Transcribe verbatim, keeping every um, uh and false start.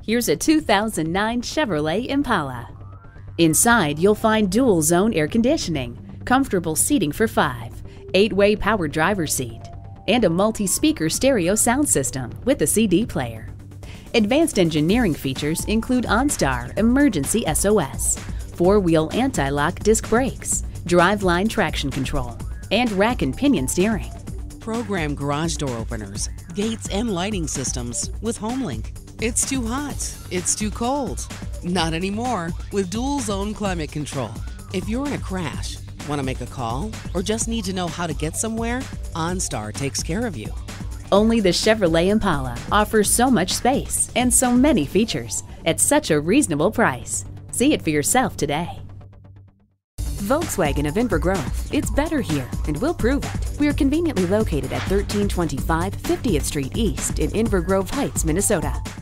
Here's a two thousand nine Chevrolet Impala. Inside, you'll find dual-zone air conditioning, comfortable seating for five, eight-way power driver's seat, and a multi-speaker stereo sound system with a C D player. Advanced engineering features include OnStar Emergency S O S, four-wheel anti-lock disc brakes, driveline traction control, and rack and pinion steering. Program garage door openers, gates, and lighting systems with HomeLink. It's too hot, it's too cold. Not anymore with dual zone climate control. If you're in a crash, want to make a call, or just need to know how to get somewhere, OnStar takes care of you. Only the Chevrolet Impala offers so much space and so many features at such a reasonable price. See it for yourself today. Volkswagen of Inver Grove. It's better here, and we'll prove it. We are conveniently located at thirteen twenty-five fiftieth Street East in Inver Grove Heights, Minnesota.